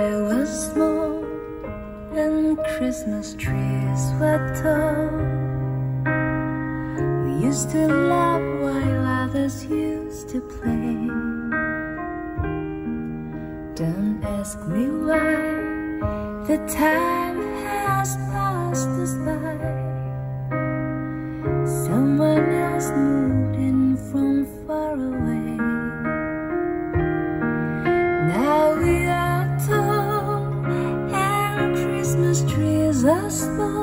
I was small and Christmas trees were tall, we used to laugh while others used to play. Don't ask me why, the time has passed us by. Someone else moved in from far away. Now we are tall and Christmas trees are small.